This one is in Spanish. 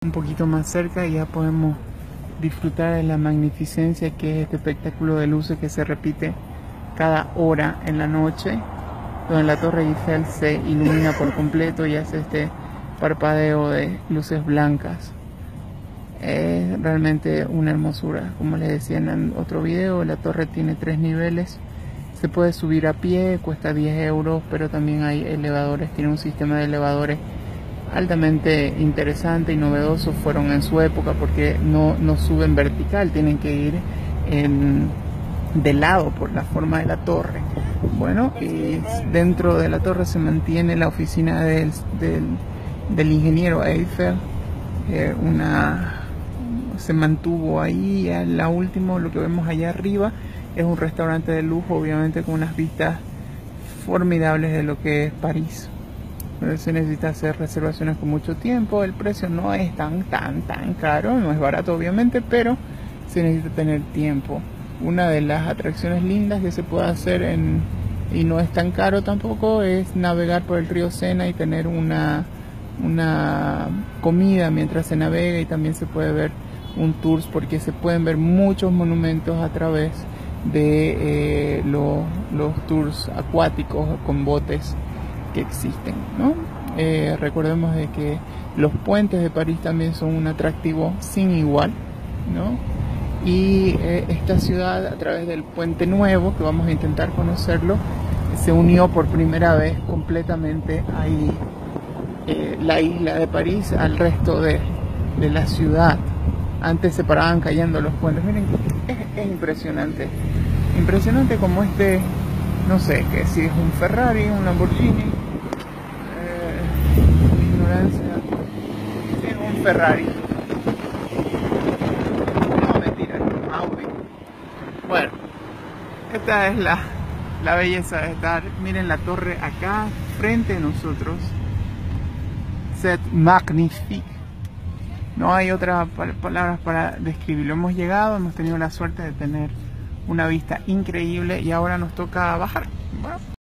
un poquito más cerca y ya podemos disfrutar de la magnificencia que es este espectáculo de luces que se repite cada hora en la noche, donde la Torre Eiffel se ilumina por completo y hace este parpadeo de luces blancas. Es realmente una hermosura. Como les decía en otro video, la torre tiene 3 niveles. Se puede subir a pie, cuesta 10 euros, pero también hay elevadores, tiene un sistema de elevadores altamente interesante y novedoso. Fueron en su época porque no suben vertical, tienen que ir de lado por la forma de la torre. Bueno, y dentro de la torre se mantiene la oficina del ingeniero Eiffel. Se mantuvo ahí. La última, lo que vemos allá arriba es un restaurante de lujo, obviamente con unas vistas formidables de lo que es París. Pero se necesita hacer reservaciones con mucho tiempo. El precio no es tan caro, no es barato obviamente, pero se necesita tener tiempo. Una de las atracciones lindas que se puede hacer y no es tan caro tampoco es navegar por el río Sena y tener una comida mientras se navega, y también se puede ver un tour porque se pueden ver muchos monumentos a través de los tours acuáticos con botes que existen, ¿no? Recordemos de que los puentes de París también son un atractivo sin igual, ¿no? Y esta ciudad, a través del Puente Nuevo, que vamos a intentar conocerlo, se unió por primera vez completamente ahí, la isla de París al resto de la ciudad. Antes se paraban cayendo los puentes. Miren, es impresionante. Impresionante como no sé, que si es un Ferrari, un Lamborghini, ignorancia, si es un Ferrari. No, mentira, es un Audi. Bueno, esta es la belleza de estar. Miren la torre acá, frente a nosotros. C'est magnifique. No hay otras palabras para describirlo. Hemos llegado, hemos tenido la suerte de tener una vista increíble y ahora nos toca bajar. Bueno.